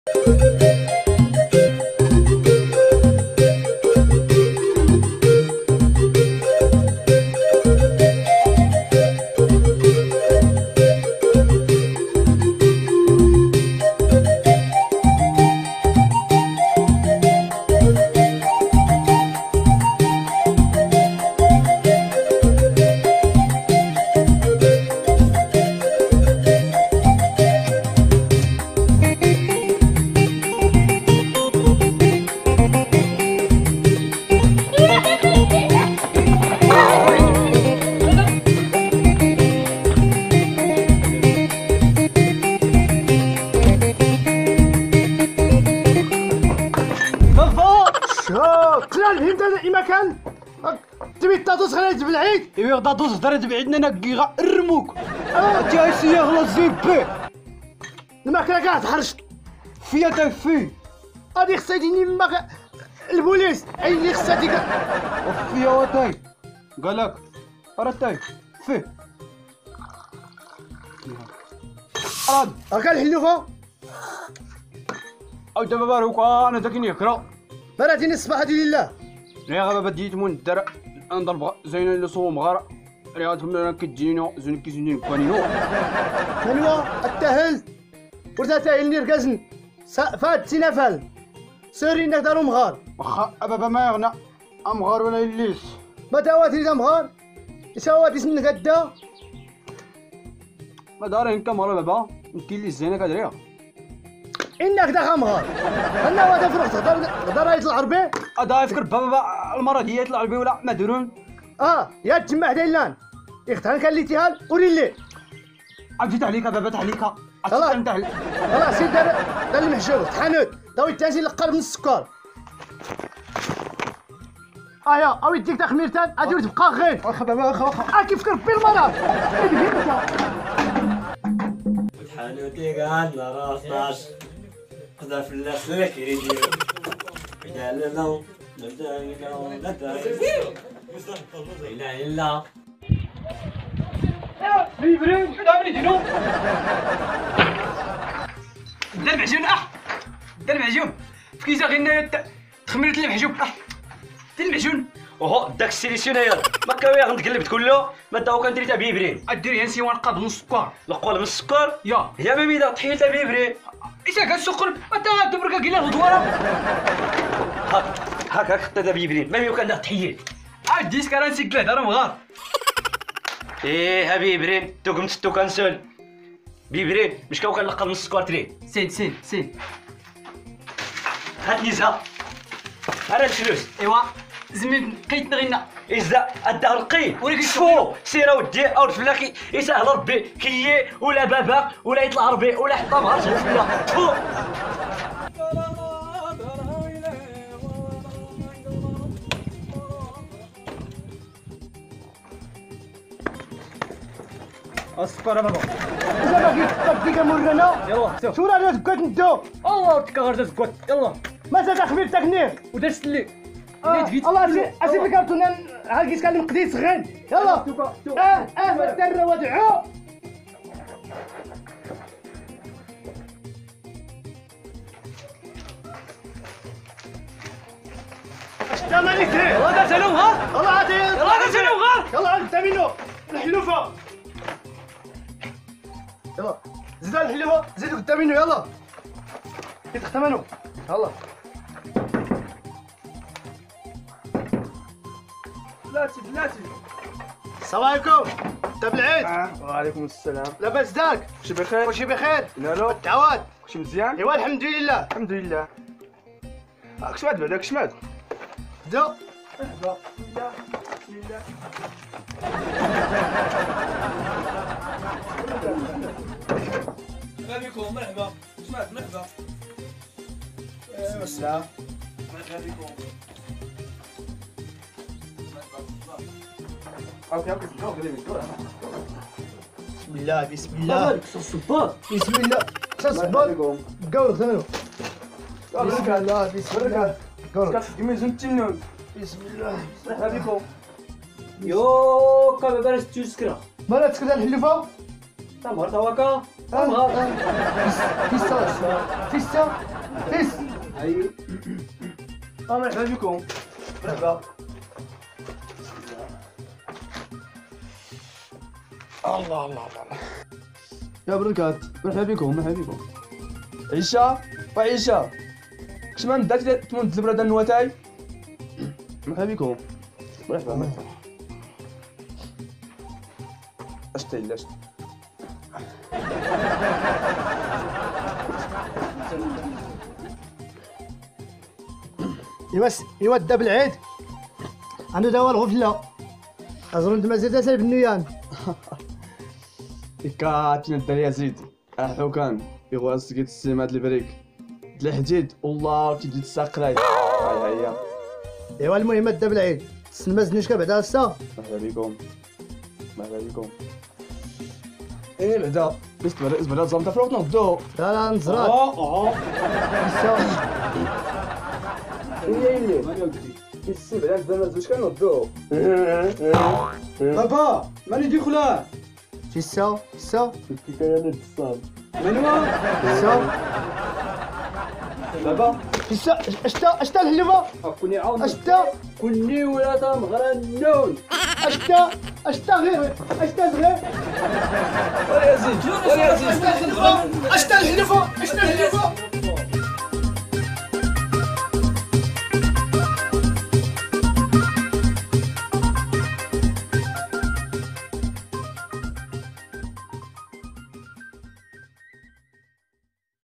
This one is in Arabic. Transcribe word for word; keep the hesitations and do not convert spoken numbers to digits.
مكان تبي تدوز خلينا بالعيد ايوا غدا دوز هضر بعيدنا انا كي غنرموك انت هاي غلط زيبي الماكله كاع تحرشت فيا تفي غادي خصها يجيني المغ... البوليس اي اللي خصها ديك فيا واتاي قالك راه تاي فيه راد هاكا الحلوفه او دابا باروك انا داك يكرا مراتيني الصباح هادي لله يا غابه بديت من الدرع نضرب زينه اللي صوم غار راه تما كتجينو زين كيزيني كانينو كانوا التهل ورتا تاهلني ركازن فات تينافال سوري انك دارو مغار واخا بابا ما يغنى امغار ولا يليس ما تاواتي دا مغار يساواتي سنك هدا ما داري انت مغار بابا انت اللي زينه كدريها انك دا مغار انا وادا فرحت هضر هضر رايت العربي ادا يفكر بابا المره ديال يطلع البي ولا مدرون اه يا تما حدا لان يختار كان لي تيهال قولي لي عجبت عليك بابا عليك خلاص انت خلاص سير دار دار المحجوب تحانوت داوي التانسي اللي قرب من السكر اه يا او يديك تا خميرتان غادي تبقى غير واخا بابا واخا واخا اه كيفكر بالمرض الحانوتي كاع نهار اثناش قدا في الناس اللي كيديروا لا لا لا لا لا لا ليبرين دابني دينو دار معجون اه دار معجون فكيزا غير تخميرت المحجوب اه دير المعجون اوهو داك السيليسيونير ما كاوي غنتقلب تقول له ما داو كندير تاع بيبرين ادير يا نسي ونقاد من السكر القول من السكر يا يا ميمي دا طحين تاع بيبرين ايش هكا السكر انت تبرك كي لا غدوره هاك هاك هاك حتى دا بيبرين ما يمكن دا تحيل عاد ديس كرانسي كلا دار مغار ايه ها بيبرين توكم ستو كنسل بيبرين مش كاو كنلقى من السكر تري سين سين سين هات نيزها انا الفلوس ايوا زميل قيتنا غينا إذا أدى القيد ولكن شفو سير أودي أو الفلاكي يسهل ربي كيي ولا بابا ولا يطلع ربي ولا حتى مهرش الفلا شفو السكر بابا اذا باقي باقي كمرنا يلا شو راه تبقات ندو الله تكغر تسكوت يلا ما زاد خميرتك نيك ودرت لي الله اسير اسير الكرتون هاكيس كان مقديس غير يلا اه اه مستر ودعو يلا مالك يلا دار سلام غار يلا عادي يلا دار سلام غار يلا عاد تامينو الحلوفه يلا زيد الحلوفه زيد قدامينو يلا يتختمنوا يلا بلاتي بلاتي السلام عليكم انت بالعيد وعليكم السلام. لاباس داك كلشي بخير؟ كلشي بخير لا لا التعواد كلشي مزيان؟ ايوا الحمد لله الحمد لله. كشمات بعدا كشمات. بدا مرحبا. بسم الله. مرحبا بكم مرحبا كشمات مرحبا بسم الله مرحبا بكم اوكي اوكي اوكي بسم الله بسم الله الصباط بسم الله تصبر قول خذوا بسم الله بسم الله قول كتخدمي زين التنون. بسم الله مرحبا بكم يو كابا بالاس تسكرا مرات كذا الحلفه تا مهرت هواكا فيسا فيسا فيس. هاي اه مرحبا بكم. مرحبا. الله الله الله يا بركات، مرحبا بكم مرحبا بكم. عيشة وعيشة كش ما ندات تمون تزبرة النواتاي. مرحبا بكم. مرحبا مرحبا. اشتي لاش ايوا ايوا الداب العيد عنده دواء الغفله اظن مازال سالب النيان. إكاتنا الدري يا زيدي أحو كان يغوى سكيت السيمات البريك الحديد والله تجي تساقراي. هاي هيا ايوا المهم الداب العيد السلمى زنشكا بعدا هسا. مرحبا بكم مرحبا بكم. ايه بعدا اسبر اسبر زعما تفرقت نضو. لا لا نزرات اه اه فيسا. ايه ايه السي بعدا زعما زوج كنضو. بابا ماني دي خلاه فيسا فيسا كيف كان الاتصال منوا فيسا بابا فيسا. اشتا اشتا الحلوه كوني عاون اشتا كوني ولا تمغرنون اشتا اشتا غير اشتا صغير ولا يزيد ولا يزيد اشتا الحلوه اشتا الحلوه اشتا الحلوه